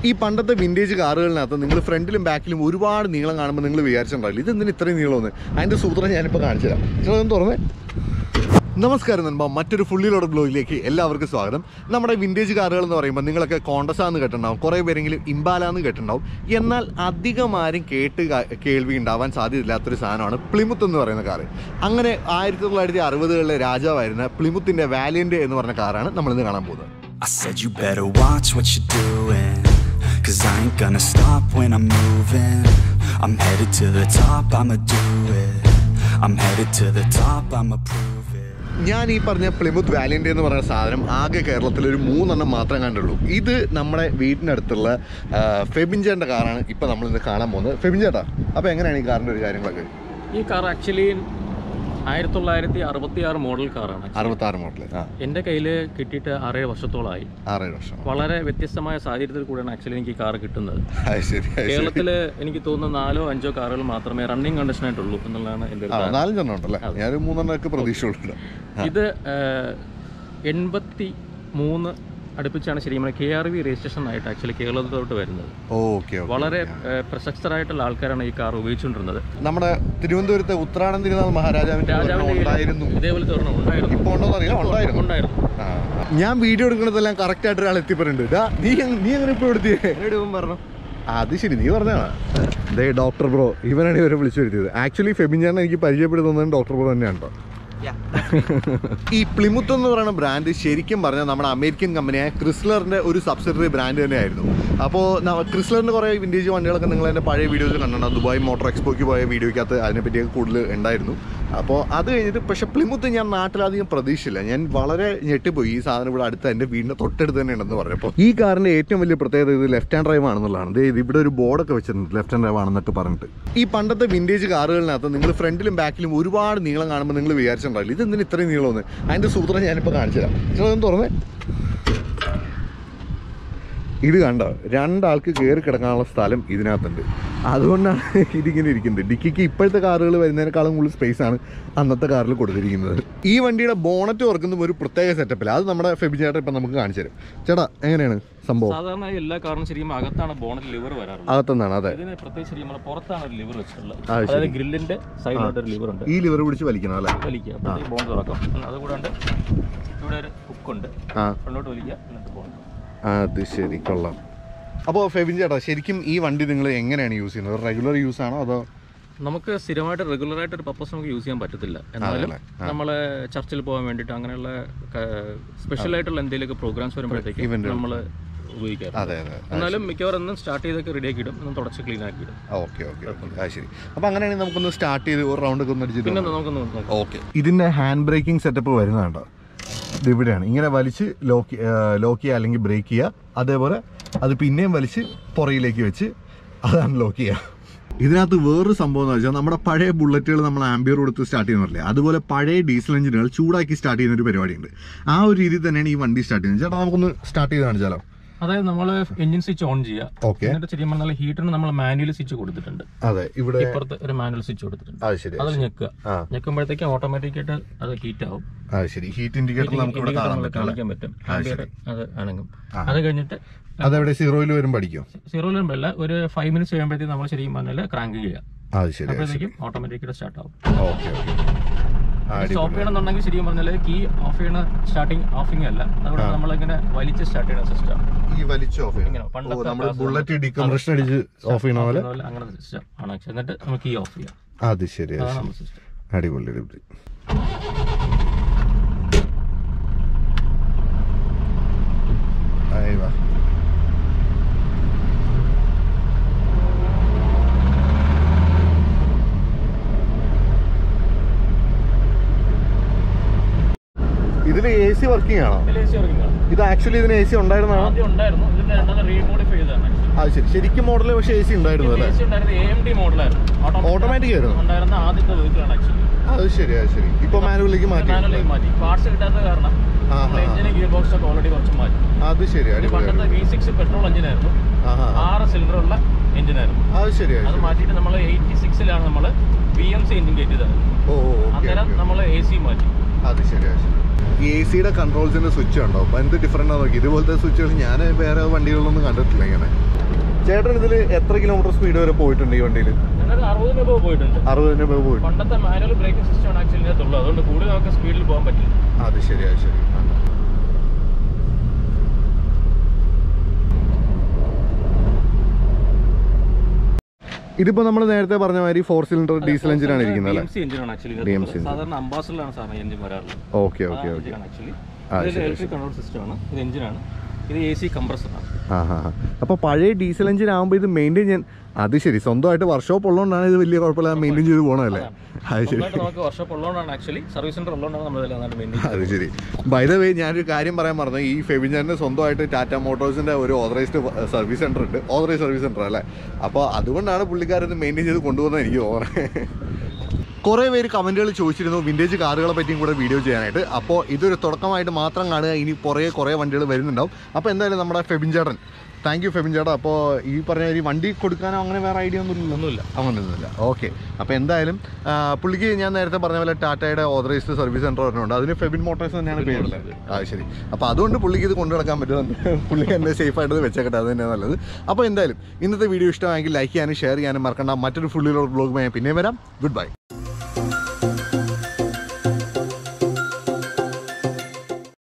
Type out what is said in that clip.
ഈ പണ്ടത്തെ വിൻറ്റേജ് കാറുകളിനകത്ത് നിങ്ങൾ ഫ്രണ്ടിലും ബാക്കിലും ഒരുപാട് നീളം കാണുമ്പോൾ നിങ്ങൾ വിചാരിച്ചിട്ടുണ്ടാവില്ല ഇതെന്തിന് ഇത്രയും നീളമെന്ന്. അതിൻ്റെ സൂത്രം ഞാനിപ്പോൾ കാണിച്ചു തരാം. ചേട്ടൻ തുറന്നേ. നമസ്കാരം നൻപ, മറ്റൊരു ഫുള്ളി ലോഡ് ബ്ലോഗിലേക്ക് എല്ലാവർക്കും സ്വാഗതം. നമ്മുടെ വിൻറ്റേജ് കാറുകൾ എന്ന് പറയുമ്പോൾ നിങ്ങളൊക്കെ കോണ്ടസാന്ന് കേട്ടിട്ടുണ്ടാവും, കുറേ പേരെങ്കിലും ഇംബാലാന്ന് കേട്ടിട്ടുണ്ടാവും. എന്നാൽ അധികം ആരും കേൾവി ഉണ്ടാവാൻ സാധ്യതയില്ലാത്തൊരു സാധനമാണ് പ്ലിമുത്ത് എന്ന് പറയുന്ന കാറ്. അങ്ങനെ 1960കളിലെ രാജാവായിരുന്ന പ്ലിമുത്തിൻ്റെ വാലിയൻ്റ് എന്ന് പറഞ്ഞ കാറാണ് നമ്മളിന്ന് കാണാൻ പോകുന്നത്. I said you better watch what you're doing, 'cause I ain't gonna stop when I'm moving. I'm headed to the top, I'ma do it. I'm headed to the top, I'ma prove it. ഞാൻ ഈ പറഞ്ഞ പ്ലിമുത്ത് വാലിയൻ്റ് എന്ന് പറയുന്ന സാധനം ആകെ കേരളത്തിൽ ഒരു 3 എണ്ണം മാത്രം കണ്ടുള്ളൂ. ഇത് നമ്മുടെ വീടിനടുത്തുള്ള ഫെബിൻ ചേട്ടൻ്റെ കാറാണ് ഇപ്പോൾ നമ്മളിന്ന് കാണാൻ പോകുന്നത്. ഫെബിൻ ചേട്ടാ, അപ്പോൾ എങ്ങനെയാണ് ഈ കാറിൻ്റെ ഒരു കാര്യങ്ങളൊക്കെ? ഈ കാർ ആക്ച്വലി 1966 മോഡൽ കാറാണ്. 66 മോഡൽ. എൻ്റെ കയ്യിൽ കിട്ടിയിട്ട് 6 വർഷത്തോളമായി. 6 വർഷം. വളരെ വ്യത്യസ്തമായ സാഹചര്യത്തിൽ കൂടെയാണ് ആക്ച്വലി എനിക്ക് ഈ കാർ കിട്ടുന്നത്. കേരളത്തിൽ എനിക്ക് തോന്നുന്നു 4 or 5 കാറുകൾ മാത്രമേ റണ്ണിങ് കണ്ടീഷൻ ആയിട്ടുള്ളൂ എന്നുള്ളതാണ് എൻ്റെ 4 എണ്ണം ഉണ്ടല്ലേ? ഞാൻ 3 എണ്ണമൊക്കെ പ്രതീക്ഷയുള്ളൂ. ഇത് 83 അടുപ്പിച്ചാണ് ശരി നമ്മുടെ KRV രജിസ്ട്രേഷൻ ആയിട്ട് ആക്ച്വലി കേരളത്തിലോട്ട് വരുന്നത്. വളരെ പ്രശസ്തരായിട്ടുള്ള ആൾക്കാരാണ് ഈ കാർ ഉപയോഗിച്ചുകൊണ്ടിരുന്നത്. നമ്മുടെ തിരുവനന്തപുരത്തെ ഉത്രാടം തിരുനാൾ മഹാരാജാവിന്റെ ഇതേപോലത്തെ ഒരെണ്ണം ഉണ്ടായിരുന്നു. ഞാൻ വീഡിയോ എടുക്കുന്നതെല്ലാം കറക്റ്റ് ആയിട്ട് ഒരാൾ എത്തിപ്പെട്ടുണ്ട്. നീ എങ്ങനെ ഇപ്പോൾ പറഞ്ഞു? അത് ശരി, നീ പറഞ്ഞാണ്. അതെ, ഡോക്ടർ ബ്രോ, ഇവനാണ് ഇവരെ വിളിച്ചു വരുത്തിയത്. ആക്ച്വലി ഫെബിൻ ചേട്ടൻ എനിക്ക് പരിചയപ്പെടുത്തുന്നത് ഡോക്ടർ ബ്രോ തന്നെയാണ് കേട്ടോ. ഈ പ്ലിമുത്ത് എന്ന് പറയുന്ന ബ്രാൻഡ് ശരിക്കും പറഞ്ഞാൽ നമ്മുടെ അമേരിക്കൻ കമ്പനിയായ ക്രിസ്ലറിൻ്റെ ഒരു സബ്സിഡറി ബ്രാൻഡ് തന്നെയായിരുന്നു. അപ്പോൾ ക്രിസ്ലറിൻ്റെ കുറേ വിൻറ്റേജ് വണ്ടികളൊക്കെ നിങ്ങൾ എൻ്റെ പഴയ വീഡിയോസ് കണ്ടിട്ടുണ്ടാകും. ദുബായ് മോട്ടോർ എക്സ്പോയ്ക്ക് പോയ വീഡിയോയ്ക്കകത്ത് അതിനെപ്പറ്റിയൊക്കെ കൂടുതൽ ഉണ്ടായിരുന്നു. അപ്പോൾ അത് കഴിഞ്ഞിട്ട് പക്ഷേ പ്ലിമുത്ത് ഞാൻ നാട്ടിലധികം പ്രതീക്ഷയില്ല. ഞാൻ വളരെ ഞെട്ടിപ്പോയി ഈ സാധനം ഇവിടെ അടുത്ത് എൻ്റെ വീടിൻ്റെ തൊട്ടടുത്ത് തന്നെ ഉണ്ടെന്ന് പറഞ്ഞപ്പോൾ. ഈ കാറിൻ്റെ ഏറ്റവും വലിയ പ്രത്യേകത ഇത് ലെഫ്റ്റ് ഹാൻഡ് ഡ്രൈവ് ആണെന്നുള്ളതാണ്. ഇവിടെ ഒരു ബോർഡൊക്കെ വെച്ചിട്ടുണ്ട് ലെഫ്റ്റ് ഹാൻഡ് ഡ്രൈവ് ആണെന്നൊക്കെ പറഞ്ഞിട്ട്. ഈ പണ്ടത്തെ വിൻറ്റേജ് കാറുകളിനകത്ത് നിങ്ങൾ ഫ്രണ്ടിലും ബാക്കിലും ഒരുപാട് നീളം കാണുമ്പോൾ നിങ്ങൾ വിചാരിച്ചിട്ടുണ്ടാവില്ല ഇതെന്തിന് ഇത്രയും നീളമെന്ന്. അതിൻ്റെ സൂത്രം ഞാനിപ്പോൾ കാണിച്ചു തരാം. ചേട്ടൻ തുറന്നേ. ഇത് കണ്ടോ, 2 ആൾക്ക് കയറി കിടക്കാനുള്ള സ്ഥലം ഇതിനകത്തുണ്ട്. അതുകൊണ്ടാണ് ഇതിങ്ങനെ ഇരിക്കുന്നത്. ഡിക്കിക്ക് ഇപ്പോഴത്തെ കാറുകൾ വരുന്നതിനേക്കാളും കൂടുതൽ സ്പേസ് ആണ് അന്നത്തെ കാറിൽ കൊടുത്തിരിക്കുന്നത്. ഈ വണ്ടിയുടെ ബോണറ്റ് തുറക്കുന്നതും ഒരു പ്രത്യേക സെറ്റപ്പില്ല. അത് നമ്മുടെ ഫെബി ചേട്ടൻ ഇപ്പം നമുക്ക് കാണിച്ചു തരും. ചേട്ടാ, എങ്ങനെയാണ് സംഭവം? സാധാരണ എല്ലാ കാറിനും ശരിക്കും അകത്താണ് ബോണറ്റ് ലിവർ വരാറുള്ളത്. അകത്താണ്. അതെ, പ്രത്യേകിച്ച് ശരിക്കും പുറത്താണ് ഒരു ലിവർ വെച്ചിട്ടുള്ളത്. അതായത് ഗ്രില്ലിന്റെ സൈഡിലായിട്ട് ഒരു ലിവർ ഉണ്ട്. ഈ ലിവർ പിടിച്ച് വലിക്കണം അല്ലേ? വലിക്കുക, ബോൺ തുറക്കാം. അതുകൂടാണ്ട് ഇവിടെ ഒരു ഹുക്കുണ്ട്, ഫ്രണ്ടോട്ട് വലിക്കുക, എന്നിട്ട് ബോൺ. അത് ശരി, കൊള്ളാം. അപ്പോൾ ഫെബിൻ ചേട്ടാ, ശരിക്കും ഈ വണ്ടി നിങ്ങൾ എങ്ങനെയാണ് യൂസ് ചെയ്യുന്നത്? റെഗുലർ യൂസ് ആണോ അതോ? നമുക്ക് സ്ഥിരമായിട്ട് റെഗുലറായിട്ട് ഒരു പർപ്പസ് നമുക്ക് യൂസ് ചെയ്യാൻ പറ്റത്തില്ല. എന്നാലും നമ്മൾ ചർച്ചിൽ പോകാൻ വേണ്ടിയിട്ട് അങ്ങനെയുള്ള സ്പെഷ്യലായിട്ടുള്ള എന്തെങ്കിലുമൊക്കെ പ്രോഗ്രാംസ് വരുമ്പോഴത്തേക്ക് നമ്മൾ ഉപയോഗിക്കാറ്. എന്നാലും മിക്കവാറും ഒന്നും സ്റ്റാർട്ട് ചെയ്തൊക്കെ റെഡിയാക്കി ഇടും, ഒന്നും തുടച്ച് ക്ലീൻ ആക്കി ഇടും. ഓക്കെ. ശരി. അപ്പോൾ അങ്ങനെയാണെങ്കിൽ നമുക്കൊന്ന് സ്റ്റാർട്ട് ചെയ്ത് ഒരു റൗണ്ട് ഒക്കെ ഒന്ന് അടിച്ചിട്ട് പിന്നെ നമുക്കൊന്ന് ഓക്കെ. ഇതിൻ്റെ ഹാൻഡ് ബ്രേക്കിംഗ് സെറ്റപ്പ് വരുന്നുണ്ടോ? ഇവിടെയാണ് ഇങ്ങനെ വലിച്ച് ലോക്ക് ചെയ്യുക അല്ലെങ്കിൽ ബ്രേക്ക് ചെയ്യുക. അതേപോലെ അത് പിന്നെയും വലിച്ച് പുറകിലേക്ക് വെച്ച് അതാണ് ലോക്ക് ചെയ്യുക. ഇതിനകത്ത് വേറൊരു സംഭവം എന്ന് വെച്ചാൽ നമ്മുടെ പഴയ ബുള്ളറ്റുകൾ നമ്മൾ ആംബിയർ കൊടുത്ത് സ്റ്റാർട്ട് ചെയ്യുന്നില്ലേ, അതുപോലെ പഴയ ഡീസൽ എഞ്ചിനുകൾ ചൂടാക്കി സ്റ്റാർട്ട് ചെയ്യുന്ന ഒരു പരിപാടിയുണ്ട്. ആ ഒരു രീതിയിൽ തന്നെയാണ് ഈ വണ്ടി സ്റ്റാർട്ട് ചെയ്യുന്നത്. ചേട്ടാ, നമുക്കൊന്ന് സ്റ്റാർട്ട് ചെയ്ത് കാണിച്ചാലോ? അതായത് നമ്മൾ എഞ്ചിൻ സ്വിച്ച് ഓൺ ചെയ്യുക. എന്നിട്ട് ശരിക്കും പറഞ്ഞാൽ ഹീറ്ററിന് നമ്മൾ മാനുവൽ സ്വിച്ച് കൊടുത്തിട്ടുണ്ട്. അതെ, ഇവിടെ ഇപ്പുറത്ത് ഒരു മാനുവൽ സ്വിച്ച് കൊടുത്തിട്ടുണ്ട്. അതിൽ ഞെക്കുമ്പോഴത്തേക്ക് ഓട്ടോമാറ്റിക് ആയിട്ട് അത് ഹീറ്റ് ആവും. ഹീറ്റ് ഇൻഡിക്കേറ്റർ നമുക്ക് ഇവിടെ കാണിക്കാൻ പറ്റും. അത് അനങ്ങും. അത് കഴിഞ്ഞിട്ട് അതെവിടെ സീറോയിൽ വരുമ്പോൾ അടിക്കും? സീറോയിൽ വരുമ്പോഴല്ല, ഒരു 5 minutes കഴിയുമ്പോഴത്തേക്ക് നമ്മൾ ശരിക്കും പറഞ്ഞാൽ ക്രാങ്ക് ചെയ്യുക. അപ്പോഴത്തേക്കും ഓട്ടോമാറ്റിക്കായിട്ട് സ്റ്റാർട്ട് ആവും. സ്റ്റോപ്പ് ചെയ്യണമെന്നുണ്ടെങ്കിൽ ശരിക്കും പറഞ്ഞാൽ കീ ഓഫ് ചെയ്യണ സ്റ്റാർട്ടിങ് ഓഫിംഗ് അല്ല, അതുകൊണ്ട് നമ്മളിങ്ങനെ വലിച്ച് സ്റ്റാർട്ട് ചെയ്യുന്ന സിസ്റ്റം. ഈ വലിച്ച് ഓഫ് ചെയ്യണം, ബുള്ളറ്റ് ഡീകംപ്രഷൻ അടിച്ച് ഓഫ് ചെയ്യണ പോലെ അങ്ങനെ സിസ്റ്റം ആണ്. എന്നിട്ട് നമുക്ക് കീ ഓഫ് ചെയ്യാം. അത് ശരി, അടിപൊളി. ഇതിൽ AC വർക്കിംഗ് ആണോ? ഇത് ആക്ച്വലി ഇതിന് AC ഉണ്ടായിരുന്നോ? അത് ശരി, ശരിക്കും മോഡല് പക്ഷേ AC ഉണ്ടായിരുന്നു അല്ലേ? ഓട്ടോമാറ്റിക് ആയിരുന്നു. അത് ശരി. ഇപ്പൊ മാനുവലിലേക്ക് മാറ്റി. പാർട്സ് കിട്ടാത്ത കാരണം ഗിയർ ബോക്സ് ഒക്കെ ഓൾറെഡി കുറച്ച് മാറ്റി. അത് ശരി. പണ്ടത്തെ V6 പെട്രോൾ എഞ്ചിനായിരുന്നു, 6 സിലിണ്ടർ ഉള്ള എഞ്ചിനായിരുന്നു. അത് ശരി. അത് മാറ്റിയിട്ട് നമ്മൾ 86 നമ്മൾ VMC എഞ്ചിൻ കയറ്റിയതാണ്. അന്നേരം നമ്മൾ AC മാറ്റി. അത് ശരി. AC കൺട്രോൾസിന്റെ സ്വിച്ച് ഉണ്ടോ? അപ്പൊ എന്ത് ഡിഫറൻറ്റ് നോക്കി? ഇതുപോലത്തെ സ്വിച്ചുകൾ ഞാൻ വേറെ വണ്ടികളിലൊന്നും കണ്ടിട്ടില്ല ഇങ്ങനെ. ചേട്ടൻ ഇതിൽ എത്ര കിലോമീറ്റർ സ്പീഡ് വരെ പോയിട്ടുണ്ട് ഈ വണ്ടിയിൽ? 60 പോയിട്ടുണ്ട്. 60 പോയിട്ടുണ്ട്. പണ്ടത്തെ മാനുവൽ ബ്രേക്കിംഗ് സിസ്റ്റം ആണ് ആക്ച്വലി ഇതിനകത്തുള്ളത്. അതുകൊണ്ട് കൂടുതൽ നമുക്ക് സ്പീഡിൽ പോകാൻ പറ്റില്ല. അത് ശരി, അത് ശരി. ഇതിപ്പോ നമ്മൾ നേരത്തെ പറഞ്ഞ മാതിരി 4 സിലിണ്ടർ ഡീസൽ എഞ്ചിനാണ് ഇരിക്കുന്നത് അല്ലേ? സാധാരണ അംബാസഡറിലാണ് സാറിന് എഞ്ചിൻ വരാറുള്ളത്. Okay okay okay. Electric control system ആണ്. ഇത് എഞ്ചിനാണ്. ഇത് AC കംപ്രസറാണ്. അപ്പോൾ പഴയ ഡീസൽ എഞ്ചിൻ ആകുമ്പോൾ ഇത് മെയിൻറ്റെയിൻ ചെയ്യാൻ, അത് ശരി, സ്വന്തമായിട്ട് വർക്ക്ഷോപ്പ് ഉള്ളതുകൊണ്ടാണ് ഇത് വലിയ കുഴപ്പമില്ലാതെ മെയിൻറ്റെയിൻ ചെയ്ത് പോകണമല്ലേ? അത് ശരി. നമുക്ക് വർക്ക്ഷോപ്പ് ഉള്ളതുകൊണ്ടാണ് ആക്ച്വലി സർവീസ് സെന്റർ ഉള്ളതുകൊണ്ടാണ് നമ്മൾ മെയിൻറ്റെയിൻ. അത് ശരി. ബൈ ദ വേ ഞാനൊരു കാര്യം പറയാൻ മറന്നു. ഈ ഫെബിൻചാറിന് സ്വന്തമായിട്ട് ടാറ്റ മോട്ടോഴ്സിൻ്റെ ഒരു ഓതറൈസ്ഡ് സർവീസ് സെൻ്റർ ഉണ്ട്. ഓതറൈസ് സർവീസ് സെൻ്റർ അല്ലേ? അപ്പോൾ അതുകൊണ്ടാണ് പുള്ളിക്കാരത് മെയിൻറ്റെയിൻ ചെയ്ത് കൊണ്ടുപോകുന്നത് എനിക്ക് തോന്നുന്നത്. കുറേ പേര് കമൻറ്റുകൾ ചോദിച്ചിരുന്നു വിൻറ്റേജ് കാറുകളെ പറ്റിയും കൂടെ വീഡിയോ ചെയ്യാനായിട്ട്. അപ്പോൾ ഇതൊരു തുടക്കമായിട്ട് മാത്രം കാണുക. ഇനി കുറേ വണ്ടികൾ വരുന്നുണ്ടാവും. അപ്പോൾ എന്തായാലും നമ്മുടെ ഫെബിൻചേട്ടൻ, താങ്ക് യു ഫെബിൻചേട്ടാ. അപ്പോൾ ഈ പറഞ്ഞ ഈ വണ്ടി കൊടുക്കാനോ അങ്ങനെ വേറെ ഐഡിയ ഒന്നുമില്ല? അങ്ങനെയൊന്നുമില്ല. ഓക്കെ. അപ്പോൾ എന്തായാലും പുള്ളിക്ക് ഞാൻ നേരത്തെ പറഞ്ഞ പോലെ ടാറ്റയുടെ ഓതറൈസ്ഡ് സർവീസ് സെൻ്റർ വരുന്നുണ്ട്. അതിന് ഫെബിൻ മോട്ടോഴ്സ് തന്നെയാണ് പേരുള്ളത്. അത് ശരി. അപ്പോൾ അതുകൊണ്ട് പുള്ളിക്ക് ഇത് കൊണ്ടു നടക്കാൻ പറ്റുന്നുണ്ട്. പുള്ളി എന്നെ സേഫായിട്ട് വെച്ചേക്കട്ടെ, അത് തന്നെയാണ് നല്ലത്. അപ്പോൾ എന്തായാലും ഇന്നത്തെ വീഡിയോ ഇഷ്ടമായെങ്കിൽ ലൈക്ക് ചെയ്യാനും ഷെയർ ചെയ്യാനും മറക്കണ്ട. മറ്റൊരു ഫുള്ളിലുള്ള ബ്ലോഗുമായി ഞാൻ പിന്നെ വരാം. Good by.